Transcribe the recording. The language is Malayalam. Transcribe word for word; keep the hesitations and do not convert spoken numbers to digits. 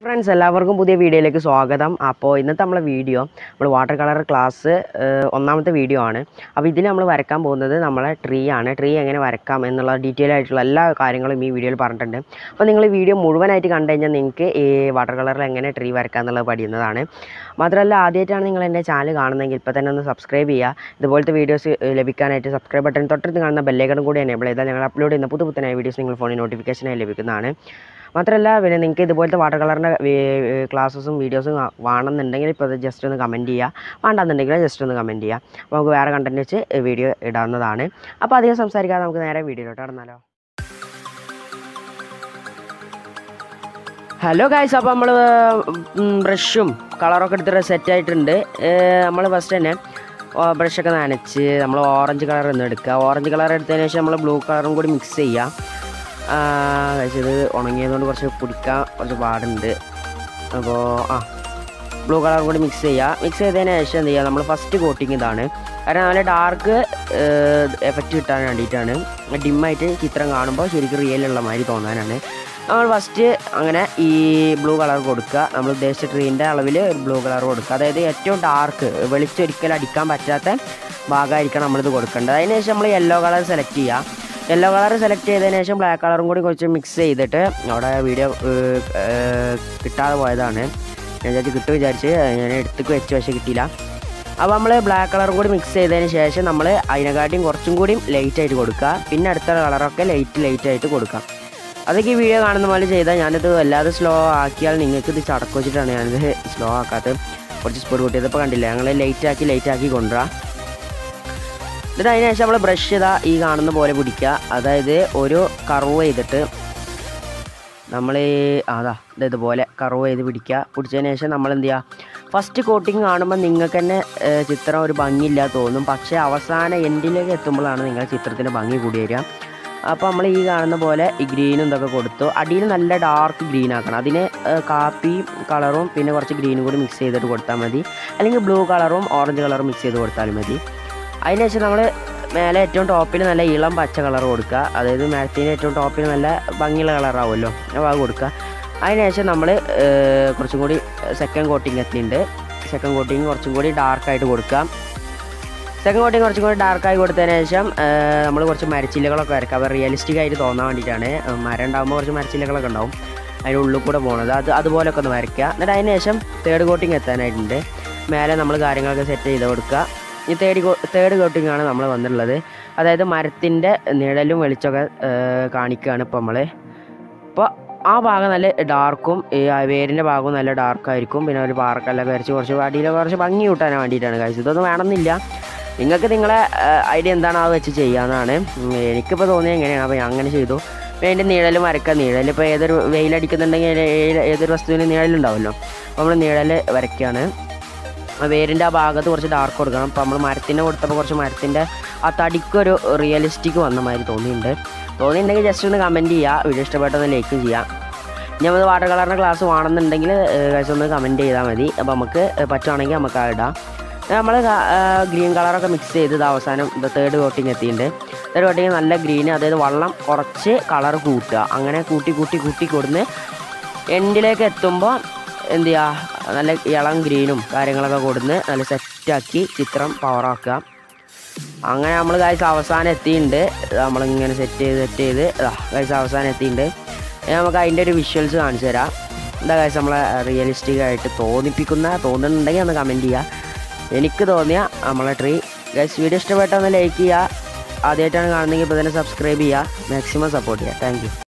ഫ്രണ്ട്സ് എല്ലാവർക്കും പുതിയ വീഡിയോയിലേക്ക് സ്വാഗതം. അപ്പോൾ ഇന്നത്തെ നമ്മളെ വീഡിയോ നമ്മൾ വാട്ടർ കളർ ക്ലാസ് ഒന്നാമത്തെ വീഡിയോ ആണ്. അപ്പോൾ ഇതിൽ നമ്മൾ വരയ്ക്കാൻ പോകുന്നത് നമ്മളെ ട്രീ ആണ്. ട്രീ എങ്ങനെ വരയ്ക്കാം എന്നുള്ള ഡീറ്റെയിൽ ആയിട്ടുള്ള എല്ലാ കാര്യങ്ങളും ഈ വീഡിയോയിൽ പറഞ്ഞിട്ടുണ്ട്. അപ്പോൾ നിങ്ങൾ ഈ വീഡിയോ മുഴുവനായിട്ട് കണ്ടു കഴിഞ്ഞാൽ നിങ്ങൾക്ക് ഈ വാട്ടർ കളറിൽ എങ്ങനെ ട്രീ വരയ്ക്കാം എന്നുള്ളത് പഠിക്കുന്നതാണ്. മാത്രമല്ല ആദ്യമായിട്ടാണ് നിങ്ങൾ എൻ്റെ ചാനൽ കാണുന്നതെങ്കിൽ ഇപ്പോൾ തന്നെ ഒന്ന് സബ്സ്ക്രൈബ് ചെയ്യുക. ഇതുപോലത്തെ വീഡിയോസ് ലഭിക്കാനായിട്ട് സബ്സ്ക്രൈബ് ബട്ടൺ തൊട്ടടുത്ത് കാണുന്ന ബെല്ലൈക്കണും കൂടി എനേബിൾ ചെയ്താൽ ഞങ്ങൾ അപ്ലോഡ് ചെയ്യുന്ന പുതു പുത്തനായ വീഡിയോസ് നിങ്ങൾ ഫോണിൽ നോട്ടിഫിക്കേഷനായി ലഭിക്കുന്നതാണ്. മാത്രമല്ല പിന്നെ നിങ്ങൾക്ക് ഇതുപോലത്തെ വാട്ടർ കളറിൻ്റെ ക്ലാസ്സസും വീഡിയോസും വേണമെന്നുണ്ടെങ്കിൽ ഇപ്പോൾ അത് ജസ്റ്റ് ഒന്ന് കമൻറ്റ് ചെയ്യുക, വേണ്ടെന്നുണ്ടെങ്കിൽ ജസ്റ്റ് ഒന്ന് കമൻറ്റ് ചെയ്യുക. അപ്പോൾ നമുക്ക് വേറെ കണ്ടൻറ്റ് വെച്ച് വീഡിയോ ഇടാവുന്നതാണ്. അപ്പോൾ അധികം സംസാരിക്കാതെ നമുക്ക് നേരെ വീഡിയോയിലോട്ട് കടന്നാലോ. ഹലോ ഗൈസ്, അപ്പോൾ നമ്മൾ ബ്രഷും കളറൊക്കെ എടുത്തിട്ട് സെറ്റ് ആയിട്ടുണ്ട്. നമ്മൾ ഫസ്റ്റ് തന്നെ ബ്രഷൊക്കെ നനച്ച് നമ്മൾ ഓറഞ്ച് കളർ ഒന്ന് എടുക്കുക. ഓറഞ്ച് കളർ എടുത്തതിന് ശേഷം നമ്മൾ ബ്ലൂ കളറും കൂടി മിക്സ് ചെയ്യുക. കഴിച്ചത് ഉണങ്ങിയതുകൊണ്ട് കുറച്ച് പിടിക്കാൻ കുറച്ച് പാടുണ്ട്. അപ്പോൾ ആ ബ്ലൂ കളർ കൂടി മിക്സ് ചെയ്യുക. മിക്സ് ചെയ്തതിന് ശേഷം എന്ത് ചെയ്യുക, നമ്മൾ ഫസ്റ്റ് കോട്ടിങ് ഇതാണ്. കാരണം നല്ല ഡാർക്ക് എഫക്റ്റ് കിട്ടാൻ വേണ്ടിയിട്ടാണ്. ഡിമ്മായിട്ട് ചിത്രം കാണുമ്പോൾ ശരിക്കും റിയലുള്ള മാതിരി തോന്നാനാണ് നമ്മൾ ഫസ്റ്റ് അങ്ങനെ ഈ ബ്ലൂ കളർ കൊടുക്കുക. നമ്മൾ ഉദ്ദേശിച്ച ട്രീൻ്റെ അളവിൽ ബ്ലൂ കളർ കൊടുക്കുക. അതായത് ഏറ്റവും ഡാർക്ക് വെളിച്ചം ഒരിക്കലും അടിക്കാൻ പറ്റാത്ത ഭാഗമായിരിക്കണം നമ്മളിത് കൊടുക്കേണ്ടത്. അതിന് ശേഷം നമ്മൾ യെല്ലോ കളർ സെലക്ട് ചെയ്യുക. യെല്ലോ കളർ സെലക്ട് ചെയ്തതിന് ശേഷം ബ്ലാക്ക് കളറും കൂടി കുറച്ച് മിക്സ് ചെയ്തിട്ട് അവിടെ വീഡിയോ കിട്ടാതെ പോയതാണ്. ഞാൻ വിചാരിച്ച് കിട്ടും വിചാരിച്ച് ഞാൻ എടുത്തേക്ക് വെച്ച് പക്ഷേ കിട്ടിയില്ല. അപ്പോൾ നമ്മൾ ബ്ലാക്ക് കളറും കൂടി മിക്സ് ചെയ്തതിന് ശേഷം നമ്മൾ അതിനെക്കാട്ടിയും കുറച്ചും കൂടി ലൈറ്റായിട്ട് കൊടുക്കുക. പിന്നെ അടുത്ത കളറൊക്കെ ലൈറ്റ് ലൈറ്റായിട്ട് കൊടുക്കാം. അതൊക്കെ ഈ വീഡിയോ കാണുന്ന പോലെ ചെയ്താൽ ഞാനിത് വല്ലാതെ സ്ലോ ആക്കിയാൽ നിങ്ങൾക്ക് ഇത് ചടക്ക് വെച്ചിട്ടാണ് ഞാനിത് സ്ലോ ആക്കാത്തത്. കുറച്ച് സ്പീഡ് കൂട്ടിയത് ഇപ്പോൾ കണ്ടില്ല. ഞങ്ങൾ ലൈറ്റാക്കി ലൈറ്റാക്കി കൊണ്ടുവരാം. എന്നിട്ട് അതിന് ശേഷം നമ്മൾ ബ്രഷ് ചെയ്താൽ ഈ കാണുന്ന പോലെ പിടിക്കുക. അതായത് ഒരു കർവ് ചെയ്തിട്ട് നമ്മൾ അതാ ഇതുപോലെ കർവ് ചെയ്ത് പിടിക്കുക. പിടിച്ചതിന് ശേഷം നമ്മൾ എന്ത് ചെയ്യുക, ഫസ്റ്റ് കോട്ടിങ് കാണുമ്പോൾ നിങ്ങൾക്ക് തന്നെ ചിത്രം ഒരു ഭംഗിയില്ല തോന്നും. പക്ഷേ അവസാന എൻഡിലേക്ക് എത്തുമ്പോഴാണ് നിങ്ങൾ ചിത്രത്തിൻ്റെ ഭംഗി കൂടി വരിക. അപ്പോൾ നമ്മൾ ഈ കാണുന്ന പോലെ ഈ ഗ്രീനും ഇതൊക്കെ കൊടുത്തു. അടിയിൽ നല്ല ഡാർക്ക് ഗ്രീൻ ആക്കണം. അതിന് കാപ്പി കളറും പിന്നെ കുറച്ച് ഗ്രീനും കൂടി മിക്സ് ചെയ്തിട്ട് കൊടുത്താൽ മതി. അല്ലെങ്കിൽ ബ്ലൂ കളറും ഓറഞ്ച് കളറും മിക്സ് ചെയ്ത് കൊടുത്താലും മതി. അതിന് ശേഷം നമ്മൾ മേലെ ഏറ്റവും ടോപ്പിൽ നല്ല ഇളം പച്ച കളർ കൊടുക്കുക. അതായത് മേലത്തിന് ഏറ്റവും ടോപ്പിൽ നല്ല ഭംഗിയുള്ള കളറാവുമല്ലോ, അപ്പോൾ അത് കൊടുക്കുക. അതിന് ശേഷം നമ്മൾ കുറച്ചും കൂടി സെക്കൻഡ് കോട്ടിങ് എത്തിയിട്ടുണ്ട്. സെക്കൻഡ് കോട്ടിങ് കുറച്ചും കൂടി ഡാർക്കായിട്ട് കൊടുക്കുക. സെക്കൻഡ് കോട്ടിങ് കുറച്ചും കൂടി ഡാർക്കായി കൊടുത്തതിന് ശേഷം നമ്മൾ കുറച്ച് മരച്ചില്ലകളൊക്കെ വരയ്ക്കുക. അപ്പോൾ റിയലിസ്റ്റിക് ആയിട്ട് തോന്നാൻ വേണ്ടിയിട്ടാണ്. മരം ഉണ്ടാകുമ്പോൾ കുറച്ച് മരച്ചില്ലകളൊക്കെ ഉണ്ടാവും അതിൻ്റെ ഉള്ളിൽ കൂടെ പോകുന്നത്. അത് അതുപോലെയൊക്കെ ഒന്ന് വരയ്ക്കുക. എന്നിട്ട് അതിന് ശേഷം തേർഡ് കോട്ടിങ് എത്താനായിട്ടുണ്ട്. മേലെ നമ്മൾ കാര്യങ്ങളൊക്കെ സെറ്റ് ചെയ്ത് കൊടുക്കുക. ഈ തേർഡ് കോ തേർഡ് കോട്ടിംഗ് ആണ് നമ്മൾ വന്നിട്ടുള്ളത്. അതായത് മരത്തിൻ്റെ നിഴലും വെളിച്ചമൊക്കെ കാണിക്കുകയാണ് ഇപ്പോൾ നമ്മൾ. അപ്പോൾ ആ ഭാഗം നല്ല ഡാർക്കും ഈ വേരിൻ്റെ ഭാഗവും നല്ല ഡാർക്കായിരിക്കും. പിന്നെ ഒരു പാറക്കല്ലൊക്കെ വരച്ച് കുറച്ച് അടിയിൽ കുറച്ച് ഭംഗി കൂട്ടാൻ വേണ്ടിയിട്ടാണ് കഴിച്ചത്. ഇതൊന്നും വേണമെന്നില്ല, നിങ്ങൾക്ക് നിങ്ങളെ ഐഡിയ എന്താണോ അത് വെച്ച് ചെയ്യാമെന്നാണ്. എനിക്കിപ്പോൾ തോന്നിയത് എങ്ങനെയാണ്, അപ്പോൾ ഞാൻ അങ്ങനെ ചെയ്തു. അതിൻ്റെ നിഴൽ വരയ്ക്കുക. നിഴൽ ഇപ്പോൾ ഏതൊരു വെയിലടിക്കുന്നുണ്ടെങ്കിൽ ഏതൊരു വസ്തുവിന് നിഴലുണ്ടാവുമല്ലോ, അപ്പോൾ നമ്മൾ നിഴൽ വരയ്ക്കുകയാണ്. വേരിൻ്റെ ആ ഭാഗത്ത് കുറച്ച് ഡാർക്ക് കൊടുക്കണം. അപ്പോൾ നമ്മൾ മരത്തിൻ്റെ കൊടുത്തപ്പോൾ കുറച്ച് മരത്തിൻ്റെ ആ തടിക്കൊരു റിയലിസ്റ്റിക് വന്ന മാതിരി തോന്നിയിട്ടുണ്ട്. തോന്നിയിട്ടുണ്ടെങ്കിൽ ജസ്റ്റ് ഒന്ന് കമൻറ്റ് ചെയ്യുക. വീഡിയോ ഇഷ്ടപ്പെട്ടൊന്ന് ലൈക്ക് ചെയ്യുക. ഞാൻ അത് വാട്ടർ കളറിൻ്റെ ക്ലാസ് വേണമെന്നുണ്ടെങ്കിൽ ജസ്റ്റ് ഒന്ന് കമൻറ്റ് ചെയ്താൽ മതി. അപ്പോൾ നമുക്ക് പറ്റുവാണെങ്കിൽ നമുക്ക് ആ ഇടാം. നമ്മൾ ഗ്രീൻ കളറൊക്കെ മിക്സ് ചെയ്ത് ഇത് അവസാനം ഇത് തേർഡ് കോട്ടിങ് എത്തിയിട്ടുണ്ട്. തേർഡ് കോട്ടിങ് നല്ല ഗ്രീൻ, അതായത് വെള്ളം കുറച്ച് കളർ കൂട്ടുക. അങ്ങനെ കൂട്ടി കൂട്ടി കൂട്ടി കൊടുന്ന് എൻഡിലേക്ക് എത്തുമ്പോൾ എന്ത് ചെയ്യുക, നല്ല ഇളം ഗ്രീനും കാര്യങ്ങളൊക്കെ കൊടുന്ന് നല്ല സെറ്റാക്കി ചിത്രം പവറാക്കുക. അങ്ങനെ നമ്മൾ ഗൈസ് അവസാനം എത്തിയിട്ടുണ്ട്. നമ്മളിങ്ങനെ സെറ്റ് ചെയ്ത് സെറ്റ് ചെയ്ത് ഗൈസ് അവസാനം എത്തിയിട്ടുണ്ട്. നമുക്ക് അതിൻ്റെ ഒരു വിഷ്വൽസ് കാണിച്ചു തരാം. എന്താ ഗൈസ് നമ്മളെ റിയലിസ്റ്റിക് ആയിട്ട് തോന്നിപ്പിക്കുന്ന തോന്നുന്നുണ്ടെങ്കിൽ ഒന്ന് കമൻറ്റ് ചെയ്യുക. എനിക്ക് തോന്നിയ നമ്മളെ ട്രീ. ഗൈസ് വീഡിയോ ഇഷ്ടപ്പെട്ടൊന്ന് ലൈക്ക് ചെയ്യുക. ആദ്യമായിട്ടാണ് കാണുന്നതെങ്കിൽ ഇപ്പോൾ തന്നെ സബ്സ്ക്രൈബ് ചെയ്യുക. മാക്സിമം സപ്പോർട്ട് ചെയ്യുക. Thank U.